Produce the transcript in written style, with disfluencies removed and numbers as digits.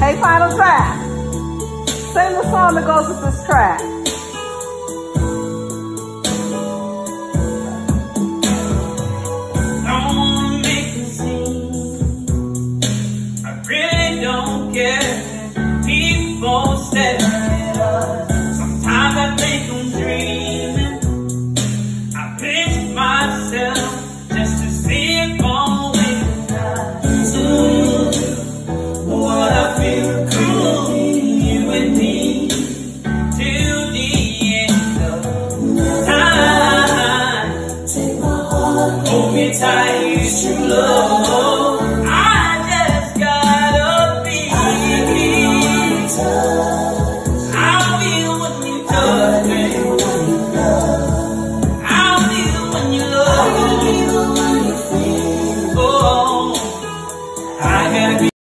Hey, final track. Sing the song that goes with this track. Don't wanna make a scene. I really don't care. People stare at us. Sometimes I think I'm dreaming. I pinch myself just to see it all with us. What I feel cool, you and me, till the end of time. Take my heart, hold me tight, it's true love.